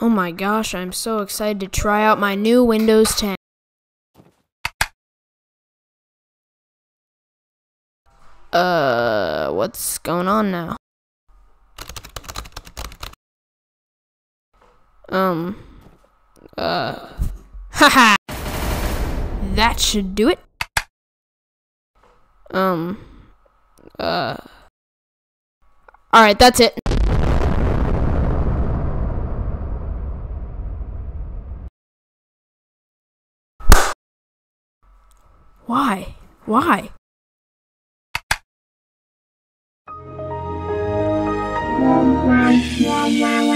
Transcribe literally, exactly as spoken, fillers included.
Oh my gosh, I'm so excited to try out my new Windows ten. Uh, what's going on now? Um, uh, haha! That should do it. Um, uh, alright, that's it. Why? Why? Wow, wow, wow, wow.